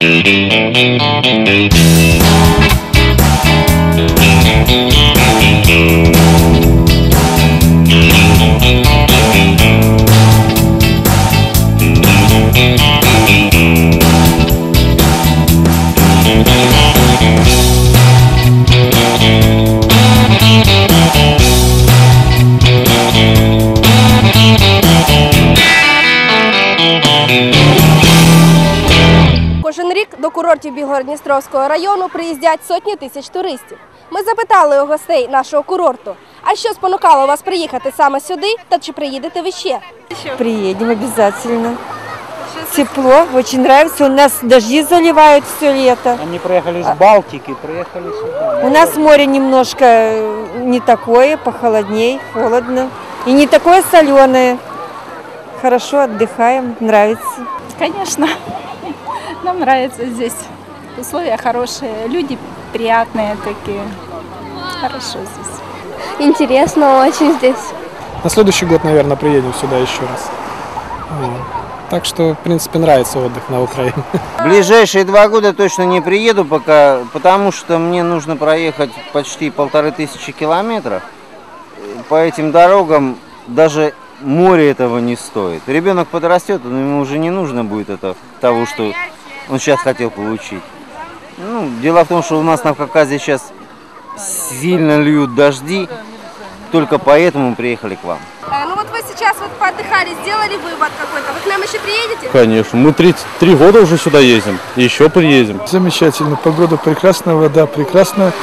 Кожен рік до курортів Білгород-Дністровського району приїздять сотні тисяч туристів. Ми запитали у гостей нашого курорту, а що спонукало вас приїхати саме сюди та чи приїдете ви ще? Приедем обязательно. Тепло, очень нравится. У нас дожди заливают все лето. Они проехали с Балтики, приехали сюда. У нас море немножко не такое, похолодней, холодно. И не такое соленое. Хорошо отдыхаем, нравится. Конечно, нам нравится здесь. Условия хорошие, люди приятные такие. Хорошо здесь. Интересно очень здесь. На следующий год, наверное, приедем сюда еще раз. Так что, в принципе, нравится отдых на Украине. В ближайшие 2 года точно не приеду пока, потому что мне нужно проехать почти 1500 километров. По этим дорогам даже море этого не стоит. Ребенок подрастет, но ему уже не нужно будет того, что он сейчас хотел получить. Дело в том, что у нас на Кавказе сейчас сильно льют дожди, только поэтому мы приехали к вам. Ну вот вы сейчас поотдыхали, сделали вывод какой-то. Вы к нам еще приедете? Конечно. Мы 3 года уже сюда ездим. И еще приедем. Замечательно. Погода прекрасная, вода прекрасная.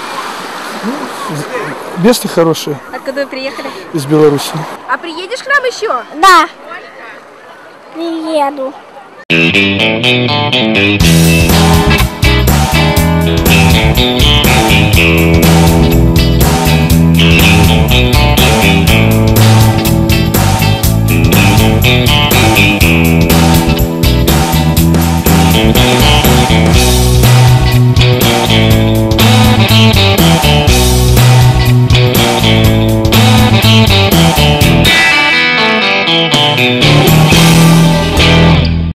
Место хорошее. Откуда вы приехали? Из Беларуси. А приедешь к нам еще? Да, приеду. Thank you.